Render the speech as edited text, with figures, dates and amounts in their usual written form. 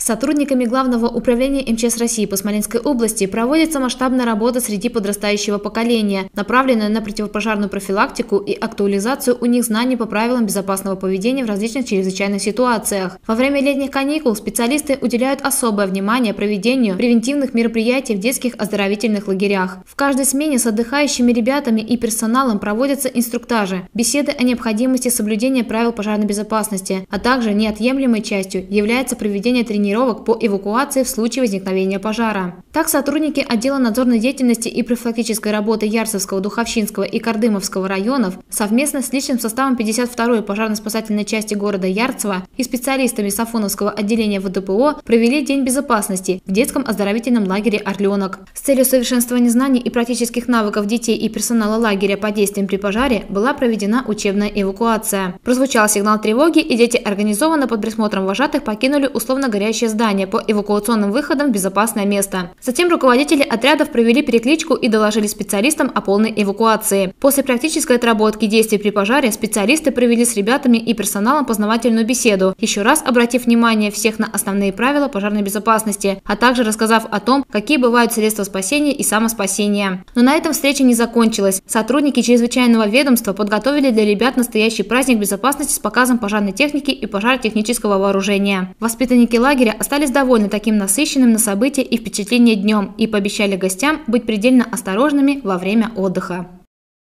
Сотрудниками Главного управления МЧС России по Смоленской области проводится масштабная работа среди подрастающего поколения, направленная на противопожарную профилактику и актуализацию у них знаний по правилам безопасного поведения в различных чрезвычайных ситуациях. Во время летних каникул специалисты уделяют особое внимание проведению превентивных мероприятий в детских оздоровительных лагерях. В каждой смене с отдыхающими ребятами и персоналом проводятся инструктажи, беседы о необходимости соблюдения правил пожарной безопасности, а также неотъемлемой частью является проведение тренировок по эвакуации в случае возникновения пожара. Так, сотрудники отдела надзорной деятельности и профилактической работы Ярцевского, Духовщинского и Кардымовского районов совместно с личным составом 52-й пожарно-спасательной части города Ярцево и специалистами Сафоновского отделения ВДПО провели День безопасности в детском оздоровительном лагере «Орленок». С целью совершенствования знаний и практических навыков детей и персонала лагеря по действиям при пожаре была проведена учебная эвакуация. Прозвучал сигнал тревоги, и дети организованно под присмотром вожатых покинули условно горящее здание по эвакуационным выходам в безопасное место. Затем руководители отрядов провели перекличку и доложили специалистам о полной эвакуации. После практической отработки действий при пожаре специалисты провели с ребятами и персоналом познавательную беседу, еще раз обратив внимание всех на основные правила пожарной безопасности, а также рассказав о том, какие бывают средства спасения и самоспасения. Но на этом встреча не закончилась. Сотрудники чрезвычайного ведомства подготовили для ребят настоящий праздник безопасности с показом пожарной техники и пожаротехнического вооружения. Воспитанники лагеря остались довольны таким насыщенным на события и впечатления днем и пообещали гостям быть предельно осторожными во время отдыха.